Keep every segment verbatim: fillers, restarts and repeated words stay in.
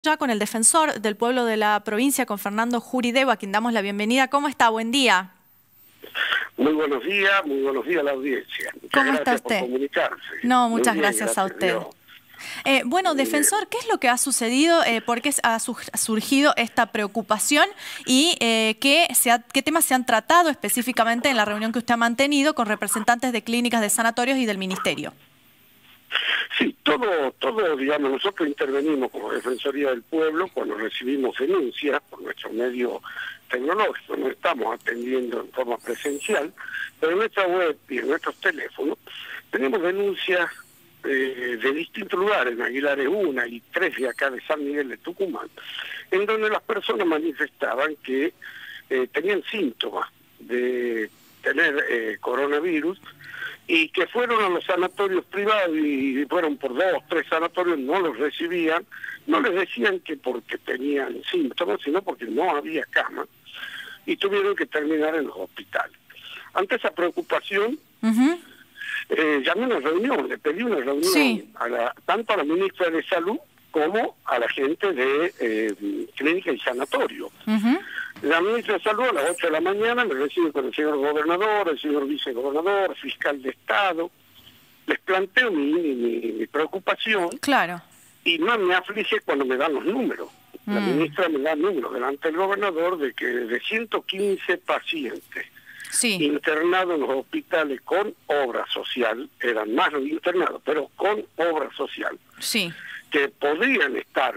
Ya con el defensor del pueblo de la provincia, con Fernando Juridebo, a quien damos la bienvenida. ¿Cómo está? Buen día. Muy buenos días, muy buenos días a la audiencia. Muchas ¿Cómo está gracias por usted? comunicarse. No, Muy muchas bien, gracias a gracias a usted. Dios. Eh, bueno, Muy bien. defensor, ¿qué es lo que ha sucedido? Eh, ¿Por qué ha su- surgido esta preocupación? ¿Y eh, qué, se ha- qué temas se han tratado específicamente en la reunión que usted ha mantenido con representantes de clínicas, de sanatorios y del Ministerio? Sí, todo, todo, digamos, nosotros intervenimos como Defensoría del Pueblo cuando recibimos denuncias por nuestro medio tecnológico. No estamos atendiendo en forma presencial, pero en nuestra web y en nuestros teléfonos tenemos denuncias eh, de distintos lugares, en Aguilar es una y tres de acá de San Miguel de Tucumán, en donde las personas manifestaban que eh, tenían síntomas de tener eh, coronavirus y que fueron a los sanatorios privados y fueron por dos, tres sanatorios, no los recibían, no les decían que porque tenían síntomas, sino porque no había cama y tuvieron que terminar en los hospitales. Ante esa preocupación, Uh-huh. eh, llamé a una reunión, le pedí una reunión Sí. a la, tanto a la ministra de Salud como a la gente de eh, clínica y sanatorio. Uh-huh. La ministra de Salud a las ocho de la mañana me recibe con el señor gobernador, el señor vicegobernador, fiscal de Estado. Les planteo mi, mi, mi preocupación Claro. y más me aflige cuando me dan los números. La Mm. ministra me da números delante del gobernador de que de ciento quince pacientes Sí. internados en los hospitales con obra social, eran más los internados, pero con obra social, Sí. que podrían estar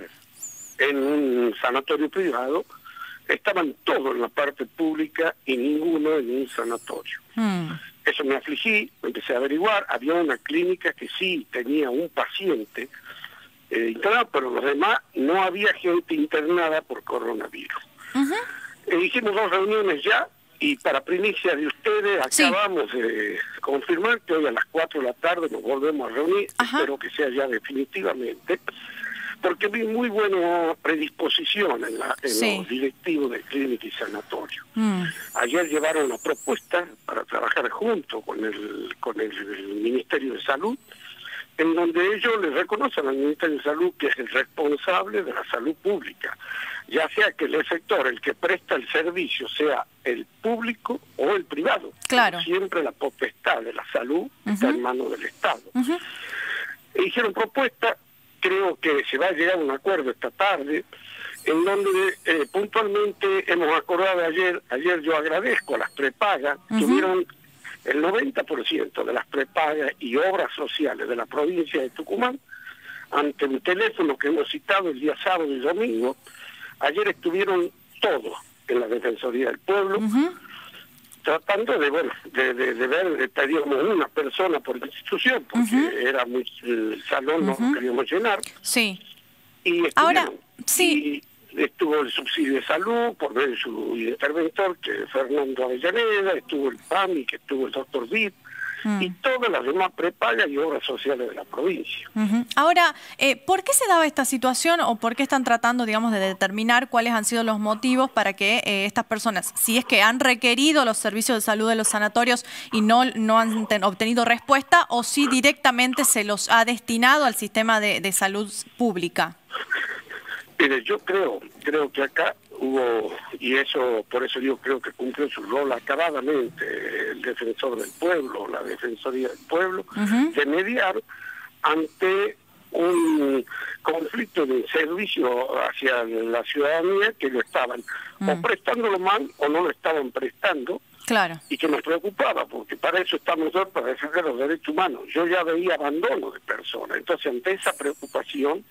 en un sanatorio privado, estaban todos en la parte pública y ninguno en un sanatorio. Mm. Eso me afligí, empecé a averiguar, había una clínica que sí tenía un paciente eh, internado, pero los demás no había gente internada por coronavirus. Uh-huh. Eh, hicimos dos reuniones ya y para primicia de ustedes Sí. acabamos de confirmar que hoy a las cuatro de la tarde nos volvemos a reunir, Ajá. espero que sea ya definitivamente, porque vi muy buena predisposición en, la, en Sí. los directivos de clínica y sanatorio. Mm. Ayer llevaron una propuesta para trabajar junto con el, con el, el Ministerio de Salud, en donde ellos le reconocen al Ministerio de Salud que es el responsable de la salud pública, ya sea que el sector, el que presta el servicio, sea el público o el privado. Claro. Siempre la potestad de la salud está Ujú. en manos del Estado. Uh-huh. E hicieron propuesta, creo que se va a llegar a un acuerdo esta tarde, en donde eh, puntualmente hemos acordado ayer, ayer yo agradezco a las prepagas, Ujú. tuvieron el noventa por ciento de las prepagas y obras sociales de la provincia de Tucumán, ante un teléfono que hemos citado el día sábado y domingo, ayer estuvieron todos en la Defensoría del Pueblo, Uh-huh. tratando de, bueno, de, de, de ver, de, pedíamos una persona por institución, porque Ujú. era muy, el salón no Ujú. queríamos llenar, Sí. y Ahora, estuvieron. sí. Y estuvo el subsidio de salud por medio de su interventor, que es Fernando Avellaneda, estuvo el P A M I, que estuvo el doctor Vip, Mm. y todas las demás prepagas y obras sociales de la provincia. Ujú. Ahora, eh, ¿por qué se daba esta situación o por qué están tratando, digamos, de determinar cuáles han sido los motivos para que eh, estas personas, si es que han requerido los servicios de salud de los sanatorios y no, no han ten- obtenido respuesta, o si directamente se los ha destinado al sistema de, de salud pública? Mire, yo creo, creo que acá hubo, y eso, por eso yo creo que cumplió su rol acabadamente el defensor del pueblo, la defensoría del pueblo, Ujú. de mediar ante un conflicto de servicio hacia la ciudadanía que lo estaban Mm. o prestándolo mal o no lo estaban prestando, Claro. y que nos preocupaba, porque para eso estamos nosotros, para defender los derechos humanos. Yo ya veía abandono de personas, entonces ante esa preocupación,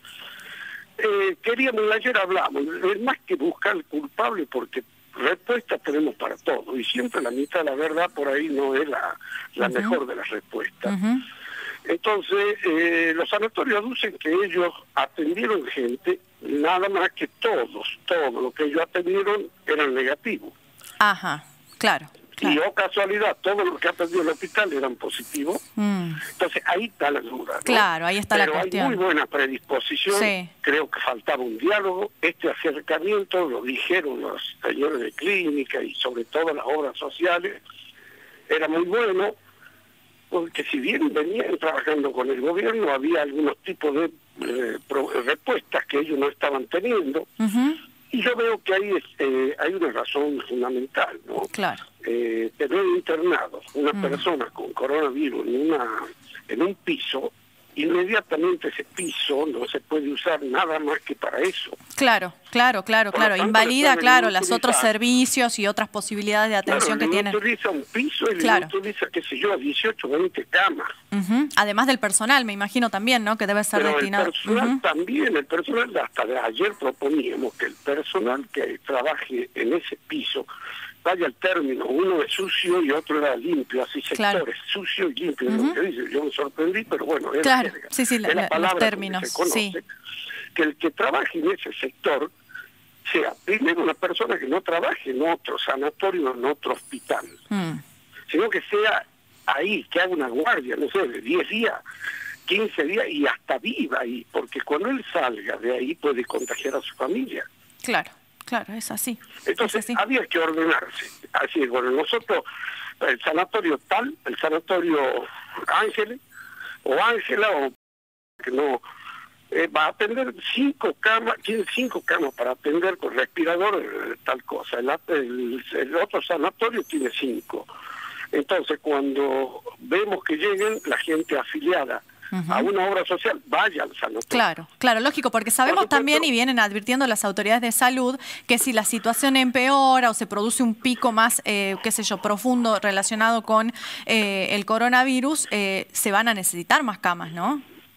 eh, queríamos, ayer hablamos, es más que buscar el culpable, porque respuestas tenemos para todo, y siempre la mitad de la verdad por ahí no es la, la Ujú. mejor de las respuestas. Ujú. Entonces, eh, los sanatorios aducen que ellos atendieron gente, nada más que todos, todos los que ellos atendieron eran negativos. Ajá. Claro. Y Claro. oh casualidad, todos los que atendieron el hospital eran positivos. Mm. Entonces ahí está la duda, ¿no? Claro, ahí está la Pero cuestión. hay muy buena predisposición, Sí. creo que faltaba un diálogo, este acercamiento lo dijeron los señores de clínica y sobre todo las obras sociales, era muy bueno, porque si bien venían trabajando con el gobierno, había algunos tipos de eh, pro, respuestas que ellos no estaban teniendo. Uh-huh. Y yo veo que ahí es, eh, hay una razón fundamental, ¿no? Claro. Eh, tener internados una uh-huh. persona con coronavirus en, una, en un piso, inmediatamente ese piso no se puede usar nada más que para eso. Claro, claro, claro, Por claro. Tanto, Invalida, claro, los otros servicios y otras posibilidades de atención claro, que tienen. Utiliza un piso y claro. utiliza, qué sé yo, dieciocho, veinte camas. Uh-huh. Además del personal, me imagino también, ¿no? Que debe ser Pero destinado. el personal uh-huh. también, el personal, hasta de ayer proponíamos que el personal que trabaje en ese piso vaya al término, uno es sucio y otro era limpio, así sectores, claro. sucio y limpio, uh-huh. lo que dice. Yo me sorprendí, pero bueno, es claro. la, sí, sí, la, es la palabra los términos, que se conoce, sí. que el que trabaje en ese sector sea primero una persona que no trabaje en otro sanatorio o en otro hospital, mm. sino que sea ahí, que haga una guardia, no sé, de diez días, quince días y hasta viva ahí, porque cuando él salga de ahí puede contagiar a su familia. Claro. Claro, es así. Entonces, es así. había que ordenarse. Así es, bueno, nosotros, el sanatorio tal, el sanatorio Ángeles, o Ángela, o que no, eh, va a atender cinco camas, tiene cinco camas para atender con respirador, eh, tal cosa. El, el, el otro sanatorio tiene cinco. Entonces, cuando vemos que lleguen la gente afiliada Uh-huh. a una obra social, vaya al sanatorio. Claro, claro, lógico, porque sabemos también y vienen advirtiendo las autoridades de salud que si la situación empeora o se produce un pico más, eh, qué sé yo, profundo relacionado con eh, el coronavirus, eh, se van a necesitar más camas, ¿no?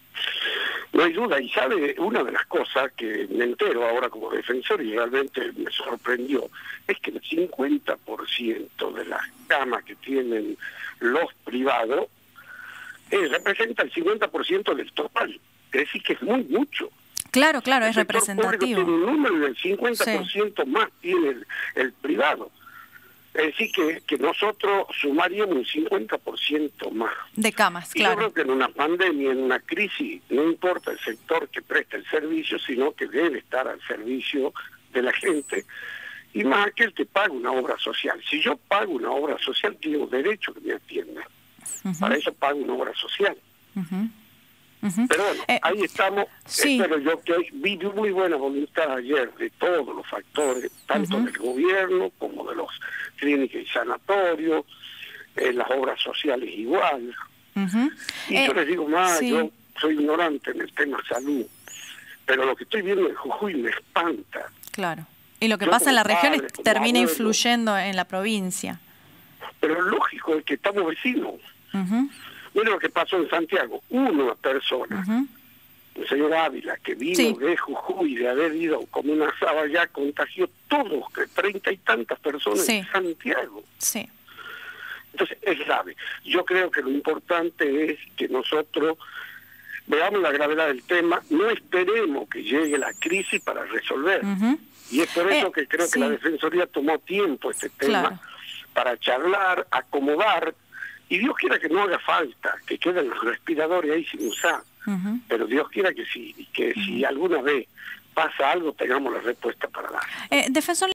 No hay duda, y sabe, una de las cosas que me entero ahora como defensor y realmente me sorprendió, es que el cincuenta por ciento de las camas que tienen los privados Eh, representa el cincuenta por ciento del total, es decir que es muy mucho. Claro, claro, el es representativo. Tiene un número del cincuenta por ciento sí. más tiene el, el privado. Es decir que, que nosotros sumaríamos un cincuenta por ciento más. De camas, y claro. Yo creo que en una pandemia, en una crisis, no importa el sector que presta el servicio, sino que debe estar al servicio de la gente. Y más aquel que paga una obra social. Si yo pago una obra social, tengo derecho que me atiendan. Uh-huh. Para eso pago una obra social. Uh-huh. Uh-huh. Pero bueno, eh, ahí estamos. Sí. Espero yo que vi muy buena voluntad ayer de todos los factores, tanto uh-huh. del gobierno como de los clínicas y sanatorios, eh, las obras sociales igual. Uh-huh. Y eh, yo les digo más, sí. yo soy ignorante en el tema salud, pero lo que estoy viendo en Jujuy me espanta. Claro. Y lo que yo pasa en la región padre, termina abuelo, influyendo en la provincia. Pero lógico es que estamos vecinos. Uh-huh. Mira lo que pasó en Santiago. Una persona, uh-huh. el señor Ávila, que vino sí. de Jujuy, de haber ido como una asado allá, contagió todos, treinta y tantas personas sí. en Santiago. Sí. Entonces es grave. Yo creo que lo importante es que nosotros veamos la gravedad del tema, no esperemos que llegue la crisis para resolver. Uh-huh. Y es por eso eh, que creo sí. que la Defensoría tomó tiempo este tema claro. para charlar, acomodar, y Dios quiera que no haga falta, que queden los respiradores ahí sin usar, uh-huh. pero Dios quiera que sí, que uh-huh. si alguna vez pasa algo tengamos la respuesta para dar. Eh, defensor